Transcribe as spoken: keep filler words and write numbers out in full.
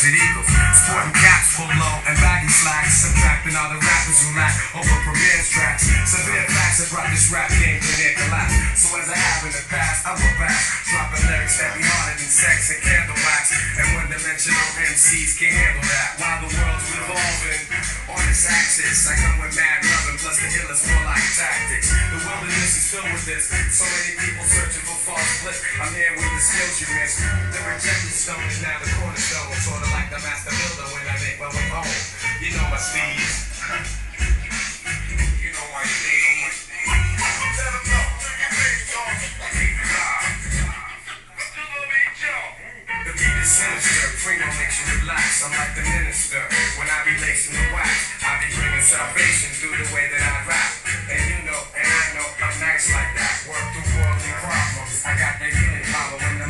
it equals. Sporting caps full low and baggy slacks, subtracting all the rappers who lack over Premier's tracks. Severe facts have brought this rap game to near collapse. So as I have in the past, I will back, dropping lyrics that be harder than sex and candle wax. And one-dimensional M Cs can't handle that. While the world's revolving on its axis, I come with mad loving plus the illest more like tactics. The wilderness is filled with this. So many people searching for false bliss. I'm here with the skills you miss. The rejected stone is now the cornerstone, sort of like the master builder when I make my way home. You know my steeds. You know my steeds. Let them know. The beat is sinister. Primo makes you relax. I'm like the minister. When I be lacing the wax, I be bringing salvation through the way that I rap. And you know, and I know, I'm nice like that. Work through